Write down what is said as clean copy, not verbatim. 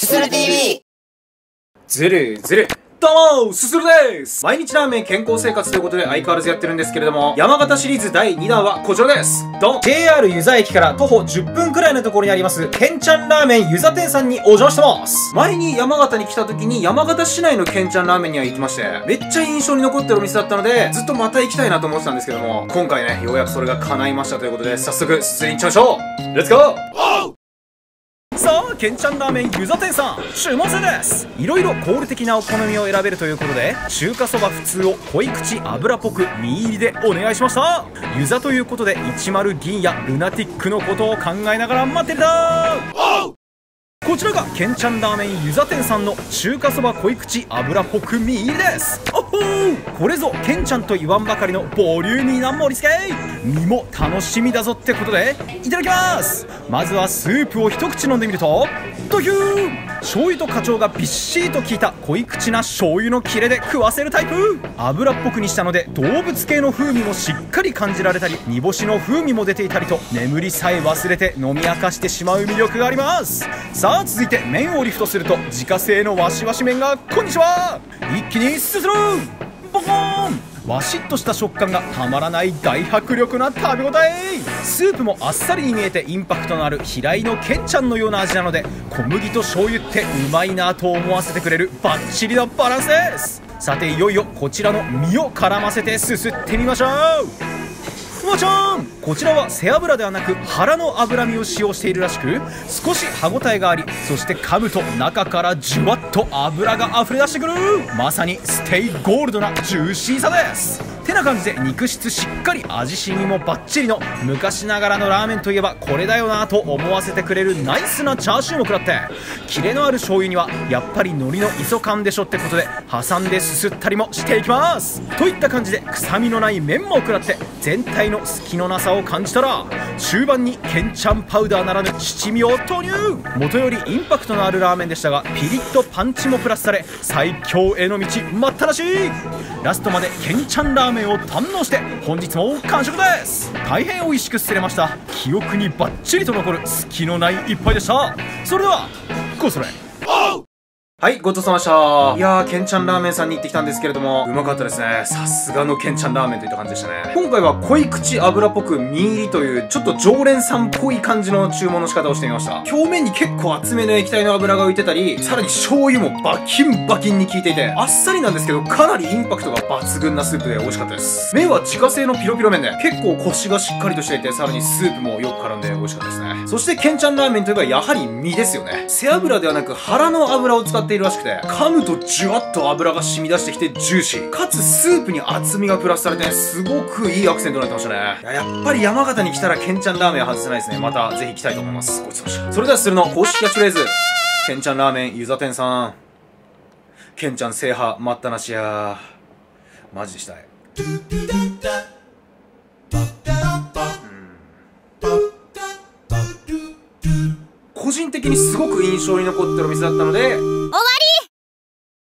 すする TV。 ずるずる。どうもすするです。毎日ラーメン健康生活ということで相変わらずやってるんですけれども、山形シリーズ第2弾はこちらです。ドン。 JR 湯沢駅から徒歩10分くらいのところにありますけんちゃんラーメン湯沢店さんにお邪魔してます。前に山形に来た時に山形市内のけんちゃんラーメンには行きまして、めっちゃ印象に残ってるお店だったのでずっとまた行きたいなと思ってたんですけども、今回ねようやくそれが叶いましたということで、早速すすりに行っちゃいましょう。レッツゴー。さあ、けんちゃんラーメン湯沢店さん、注文制です。いろいろ合理的なお好みを選べるということで、中華そば普通を濃い口油っぽく身入りでお願いしました。湯沢ということで10銀やルナティックのことを考えながら待ってるだー。こちらがけんちゃんラーメン湯沢店さんの中華そば濃い口油っぽく身入りです。おほー、これぞけんちゃんと言わんばかりのボリューミーな盛り付け。身も楽しみだぞってことでいただきます。まずはスープを一口飲んでみると、ドヒュー、醤油と花椒がびっしりと効いた濃い口な醤油の切れで食わせるタイプ。油っぽくにしたので動物系の風味もしっかり感じられたり、煮干しの風味も出ていたりと、眠りさえ忘れて飲み明かしてしまう魅力があります。さあ続いて麺をリフトすると、自家製のわしわし麺がこんにちは一気にすするボコーン。わしっとした食感がたまらない大迫力な食べ応え。スープもあっさりに見えてインパクトのある平井のけんちゃんのような味なので、小麦と醤油ってうまいなと思わせてくれるバッチリのバランスです。さていよいよこちらの身を絡ませてすすってみましょう。ふわちゃん、こちらは背脂ではなく腹の脂身を使用しているらしく、少し歯ごたえがあり、そして噛むと中からじゅわっと脂が溢れ出してくる。まさにステイゴールドなジューシーさです。てな感じで肉質しっかり味しみもバッチリの昔ながらのラーメンといえばこれだよなと思わせてくれるナイスなチャーシューも食らって、キレのある醤油にはやっぱり海苔の磯感でしょってことで挟んですすったりもしていきます。といった感じで臭みのない麺も食らって、全体の隙のなさを感じたら、終盤にけんちゃんパウダーならぬ七味を投入。元よりインパクトのあるラーメンでしたが、ピリッとパンチもプラスされ最強への道待ったらしい。ラストまでけんちゃんラーメンを堪能して本日も完食です。大変美味しくすれました。記憶にバッチリと残る隙のない一杯でした。それではごそれ。はい、ごちそうさまでした。いやー、けんちゃんラーメンさんに行ってきたんですけれども、うまかったですね。さすがのけんちゃんラーメンといった感じでしたね。今回は濃い口油っぽく身入りという、ちょっと常連さんっぽい感じの注文の仕方をしてみました。表面に結構厚めの液体の油が浮いてたり、さらに醤油もバキンバキンに効いていて、あっさりなんですけど、かなりインパクトが抜群なスープで美味しかったです。麺は自家製のピロピロ麺で、結構コシがしっかりとしていて、さらにスープもよく絡んで美味しかったですね。そしてけんちゃんラーメンといえばやはり身ですよね。背脂ではなく腹の油を使っているらしくて、噛むとじゅわっと油が染み出してきてジューシーかつスープに厚みがプラスされて、すごくいいアクセントになってましたね。やっぱり山形に来たらけんちゃんラーメンは外せないですね。またぜひ行きたいと思います。ごちそうさまでした。それではすするの公式キャッチフレーズ、けんちゃんラーメン湯沢店さん、けんちゃん制覇待ったなしやマジでしたい。個人的にすごく印象に残ってるお店だったので